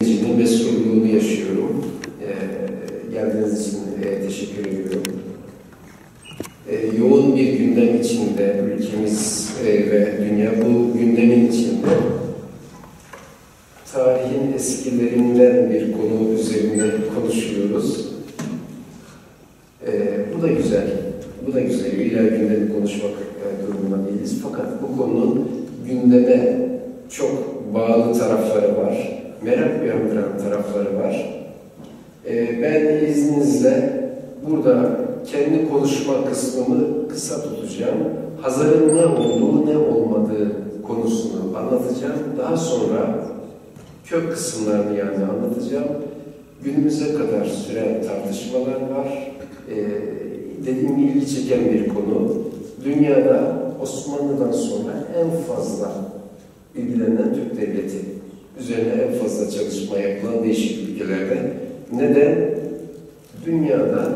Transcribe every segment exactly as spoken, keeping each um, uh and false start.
mesulluğunu yaşıyorum. Ee, geldiğiniz için e, teşekkür ediyorum. Ee, yoğun bir gündem içinde ülkemiz e, ve dünya bu gündemin içinde tarihin eskilerinden bir konu üzerinde konuşuyoruz. Ee, bu da güzel. Bu da güzel. İlla gündemi konuşmak e, durumunda değiliz. Fakat bu konunun gündeme çok bağlı tarafları var. Merak uyandıran tarafları var. Ee, ben izninizle burada kendi konuşma kısmımı kısa tutacağım. Hazar'ın ne olduğu, ne olmadığı konusunu anlatacağım. Daha sonra kök kısımlarını yani anlatacağım. Günümüze kadar süren tartışmalar var. Ee, dediğim gibi ilgi çeken bir konu. Dünyada Osmanlı'dan sonra en fazla ilgilenen Türk devleti. Üzerine en fazla çalışma yapılan değişik ülkelerde. Neden? Dünyada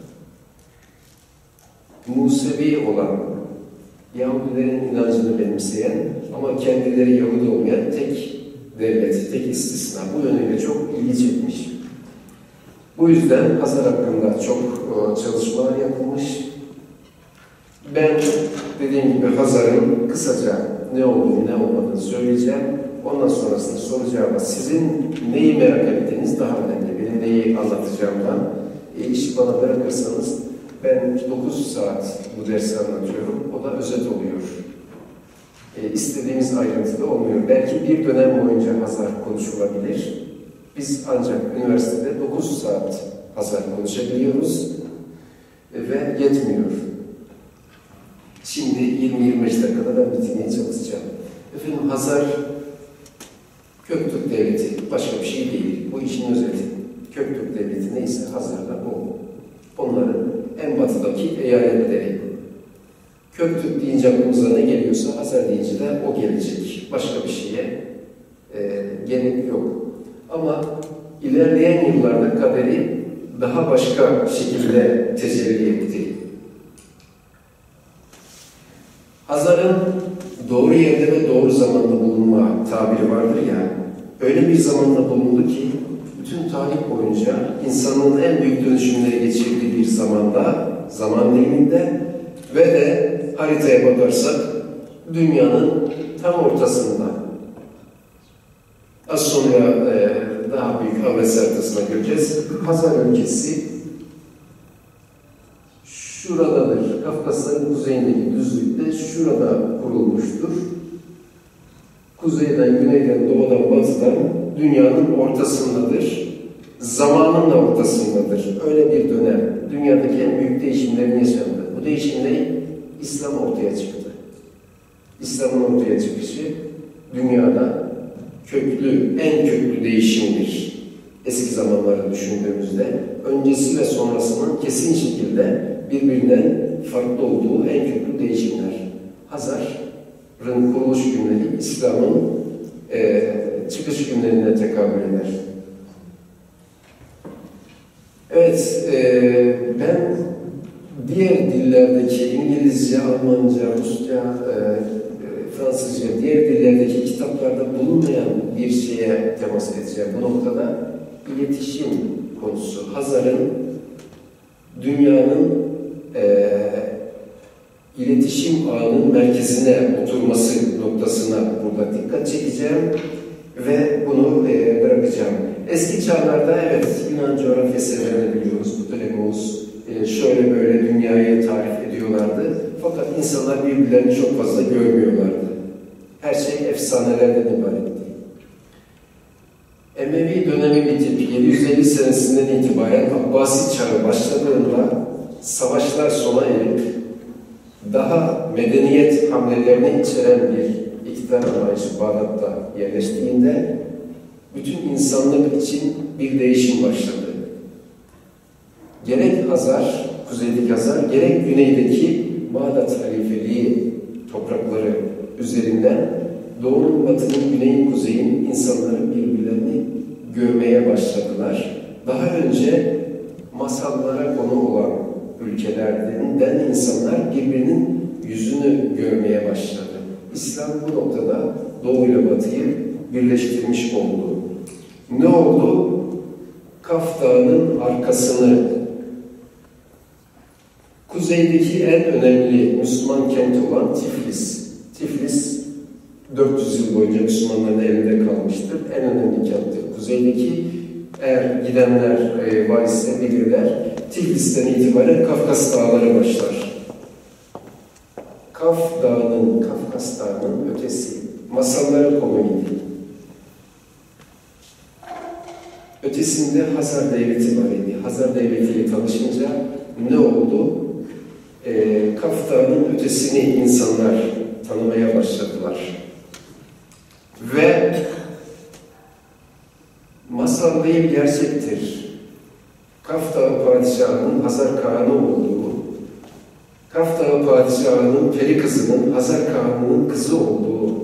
Musevi olan, Yahudilerin inancını benimseyen ama kendileri Yahudi olmayan tek devlet, tek istisna. Bu yönüyle çok ilgi çekmiş. Bu yüzden Hazar hakkında çok çalışmalar yapılmış. Ben dediğim gibi Hazar'ın kısaca ne olduğunu, ne olmadığını söyleyeceğim. Ondan sonrasında soracağım. Sizin neyi merak ettiğiniz daha önemli. Benim neyi anlatacağımdan e, işi bana bırakırsanız ben dokuz saat bu dersi anlatıyorum. O da özet oluyor. E, istediğimiz ayrıntıda olmuyor. Belki bir dönem boyunca Hazar konuşulabilir. Biz ancak üniversitede dokuz saat Hazar konuşabiliyoruz e, ve yetmiyor. Şimdi yirmi yirmi beş dakikada ben bitirmeye çalışacağım. Efendim Hazar Köktürk Devleti başka bir şey değil. Bu işin özeti. Köktürk Devleti neyse Hazar'da o. Onların en batıdaki eyaletleri. Köktürk deyince aklımıza ne geliyorsa Hazar deyince de o gelecek. Başka bir şeye e, gerek yok. Ama ilerleyen yıllarda kaderi daha başka şekilde tecelli etti. Hazar'ın doğru yerde ve doğru zamanda bulunma tabiri vardır ya, öyle bir zamanda bulundu ki, bütün tarih boyunca insanlığın en büyük dönüşümleri geçirdiği bir zamanda, zaman diliminde ve de haritaya bakarsak, dünyanın tam ortasında. Az sonra e, daha büyük Ahmet haritasına göreceğiz. Hazar ülkesi şuradadır. Kafkasların kuzeyindeki düzlükte şurada kurulmuştur. Kuzeyden, güneyden, doğudan, batıdan dünyanın ortasındadır. Zamanın da ortasındadır. Öyle bir dönem. Dünyadaki en büyük değişimlerin yaşandı. Bu değişim ne? İslam ortaya çıktı. İslam'ın ortaya çıkışı dünyada köklü, en köklü değişimdir. Eski zamanları düşündüğümüzde öncesi ve sonrasının kesin şekilde birbirinden farklı olduğu en köklü değişimler. Hazar'ın kuruluş günleri İslam'ın e, çıkış günlerine tekabül eder. Evet, e, ben diğer dillerdeki İngilizce, Almanca, Rusça, e, Fransızca, diğer dillerdeki kitaplarda bulunmayan bir şeye temas edeceğim. Bu noktada iletişim konusu. Hazar'ın dünyanın e, iletişim ağının merkezine oturması noktasına burada dikkat çekeceğim ve bunu e, bırakacağım. Eski çağlarda evet Yunan coğrafya eserlerini biliyoruz. Ptolemaios e, şöyle böyle dünyayı tarif ediyorlardı. Fakat insanlar birbirlerini çok fazla görmüyorlardı. Her şey efsanelerden ibaretti. Emevi dönemi bitip yedi yüz elli senesinden itibaren Abbasi çağı başladığında savaşlar sona erip daha medeniyet hamlelerini içeren bir iktidar anlayışı Bağdat'ta yerleştiğinde bütün insanlık için bir değişim başladı. Gerek Hazar, kuzeydeki Hazar, gerek güneydeki Bağdat halifeliği toprakları üzerinden doğunun, batının, güneyin, kuzeyin insanları birbirlerini görmeye başladılar. Daha önce masallara konu olan ülkelerden insanlar birbirinin yüzünü görmeye başladı. İslam bu noktada Doğu ile Batı'yı birleştirmiş oldu. Ne oldu? Kaf Dağı'nın arkasını, kuzeydeki en önemli Müslüman kenti olan Tiflis. Tiflis dört yüz yıl boyunca Müslümanların elinde kalmıştır. En önemli kenttir. Kuzeydeki, eğer gidenler e, var ise bilirler, Tiflis'ten itibaren Kafkas Dağları başlar. Kaf Dağı'nın, Kafkas Dağı'nın ötesi, masallara komüniydi. Ötesinde Hazar Devleti var idi. Hazar Devleti ile tanışınca ne oldu? E, Kaf Dağı'nın ötesini insanlar tanımaya başladılar. Ve masal değil, gerçektir. Kaf Dağı Padişahı'nın Hazar Kağan'ı olduğu, Kaf Dağı Padişahı'nın peri kızının Hazar Kağan'ın kızı olduğu,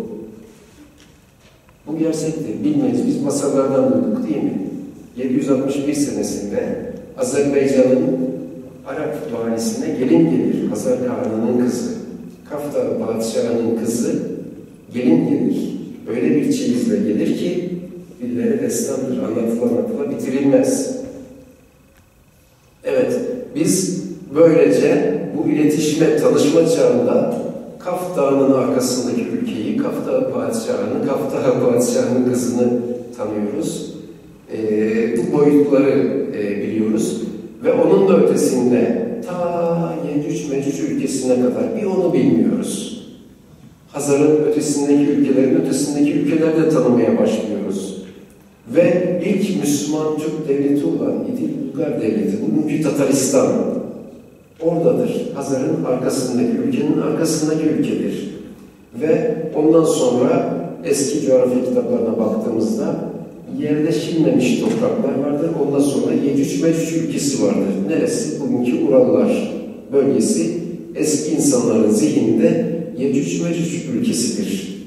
bu gerçektir. Bilmeyiz. Biz masallardan duyduk değil mi? yedi yüz altmış bir senesinde Azerbaycan'ın Arap valisine gelin gelir. Hazar Kağan'ın kızı. Kaf Dağı Padişahı'nın kızı gelin gelir. Öyle bir çeyizle gelir ki dillere destandır. Anlatıla anlatıla bitirilmez. Evet, biz böylece bu iletişime, tanışma çağında Kaf Dağı'nın arkasındaki ülkeyi, Kaf Dağı Padişahı'nı, Kaf Dağı Padişahı'nın kızını tanıyoruz. E, bu boyutları e, biliyoruz. Ve onun da ötesinde ta Yecüc Mecüc ülkesine kadar bir onu bilmiyoruz. Hazar'ın ötesindeki ülkelerin ötesindeki ülkeleri de tanımaya başlıyoruz. Ve ilk Müslüman Türk devleti olan İdil Bulgar Devleti, bugünkü Tataristan, oradadır. Hazar'ın arkasındaki, ülkenin arkasındaki ülkedir. Ve ondan sonra eski coğrafya kitaplarına baktığımızda yerleşilmemiş topraklar vardır. Ondan sonra Yecüc Mecüc ülkesi vardır. Neresi? Bugünkü Urallar bölgesi eski insanların zihninde Yecüc Mecüc ülkesidir.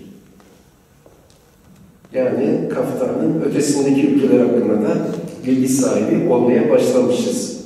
Yani Kaf Dağı'nın ötesindeki ülkeler hakkında da bilgi sahibi olmaya başlamışız.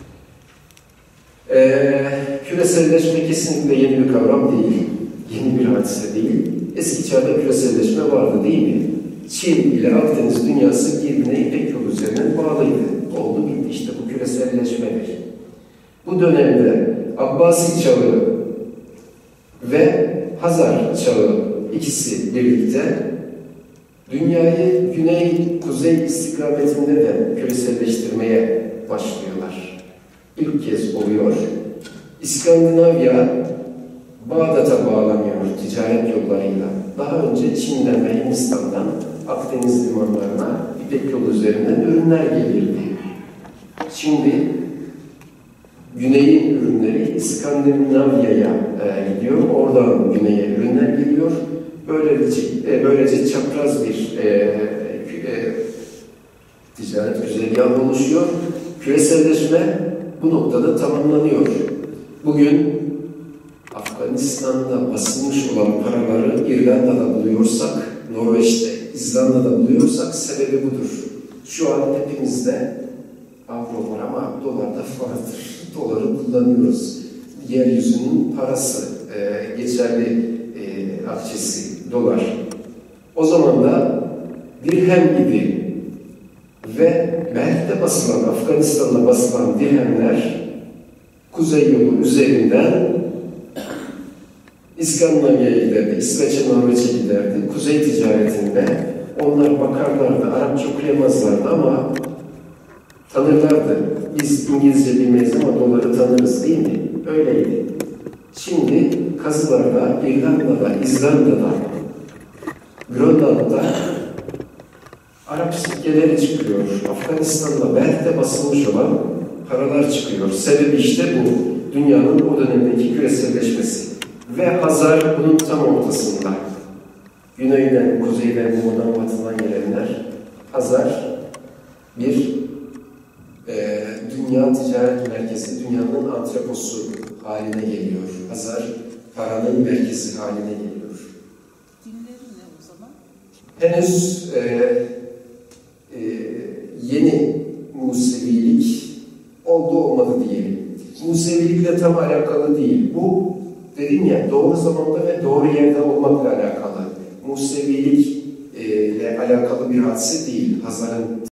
Ee, küreselleşme kesinlikle yeni bir kavram değil. Yeni bir hadise değil. Eski çağda küreselleşme vardı değil mi? Çin ile Akdeniz dünyası birbirine İpek yolu üzerinden bağlıydı. Oldu bitti, işte bu küreselleşmedir. Bu dönemde Abbasi çağı ve Hazar çağı ikisi birlikte dünyayı güney-kuzey istikametinde de küreselleştirmeye başlıyorlar. İlk kez oluyor. İskandinavya Bağdat'a bağlanıyor ticaret yollarıyla. Daha önce Çin'den ve Hindistan'dan Akdeniz limanlarına İpek yolu üzerinden ürünler gelirdi. Şimdi güneyin ürünleri İskandinavya'ya e, gidiyor. Oradan güneye ürünler geliyor. Böylece, e, böylece çapraz bir e, e, ticaret güzergahı oluşuyor. Küreselleşme bu noktada tamamlanıyor. Bugün Afganistan'da basılmış olan paraları İrlanda'da buluyorsak, Norveç'te, İzlanda'da buluyorsak sebebi budur. Şu an hepimizde avro var ama dolar da vardır. Doları kullanıyoruz. Yeryüzünün parası, e, geçerli e, akçesi, dolar. O zaman da dirhem idi ve belki basılan, Afganistan'da basılan dirhemler kuzey yolu üzerinden İskandinavya'ya giderdi, İsveç'e, Norveç'e giderdi. Kuzey ticaretinde onlar bakarlardı, Arapça okuyamazlardı ama tanırlardı. Biz İngilizce bilmeyiz ama doları tanırız değil mi? Öyleydi. Şimdi kazılarda, İrlanda'da, İzlanda'da, Grönland'da Arap sikkeleri çıkıyor. Afganistan'da belki de basılmış olan paralar çıkıyor. Sebebi işte bu. Dünyanın o dönemdeki küreselleşmesi. Ve Hazar bunun tam ortasında. Güneyden, kuzeyden, doğudan, batıdan gelenler. Hazar bir e, dünya ticaret merkezi, dünyanın antreposu haline geliyor. Hazar paranın merkezi haline geliyor. Dinleri ne o zaman? Henüz e, e, yeni Musevilik oldu olmadı diyelim. Musevilikle tam alakalı değil. Bu dedim ya, doğru zamanda ve doğru yerde olmakla alakalı. Musevilik ile alakalı bir hadise değil. Hazar'ın